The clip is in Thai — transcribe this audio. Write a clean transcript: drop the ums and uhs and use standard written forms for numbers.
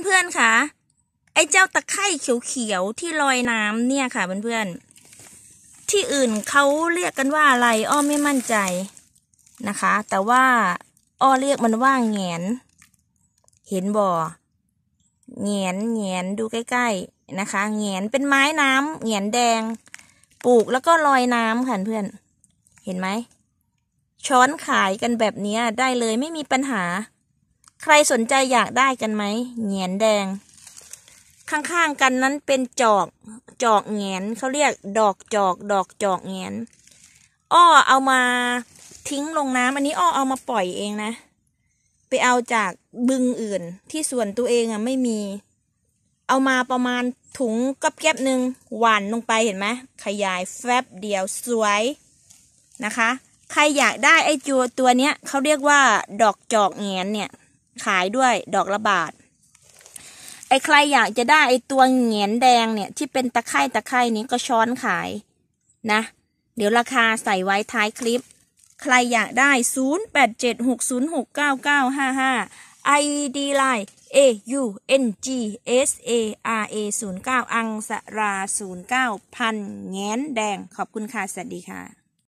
พื่อนๆค่ะไอ้เจ้าตะไคร่เขียวๆที่ลอยน้ำเนี่ยค่ะเพื่อนๆที่อื่นเขาเรียกกันว่าอะไรอ้อไม่มั่นใจนะคะแต่ว่าอ้อเรียกมันว่าแหงนเห็นบ่แหงนดูใกล้ๆนะคะแหงนเป็นไม้น้ำแหงนแดงปลูกแล้วก็ลอยน้ำค่ะเพื่อนเห็นไหมช้อนขายกันแบบนี้ได้เลยไม่มีปัญหาใครสนใจอยากได้กันไหมแหงนแดงข้างๆกันนั้นเป็นจอกแหงนเขาเรียกดอกจอกแหงนอ้อเอามาทิ้งลงน้ำอันนี้อ้อเอามาปล่อยเองนะไปเอาจากบึงอื่นที่ส่วนตัวเองไม่มีเอามาประมาณถุงกับแก๊บหนึ่งหว่านลงไปเห็นไหมขยายแฟบเดียวสวยนะคะใครอยากได้ไอ้ตัวเนี้ยเขาเรียกว่าดอกจอกแหงนเนี่ยขายด้วยดอกละบาทไอ้ใครอยากจะได้ไอ้ตัวแหงนแดงเนี่ยที่เป็นตะไคร่นี้ก็ช้อนขายนะเดี๋ยวราคาใส่ไว้ท้ายคลิปใครอยากได้0876069955 ID Line AUNGSARA 09อังสรา09พันแหงนแดงขอบคุณค่ะสวัสดีค่ะ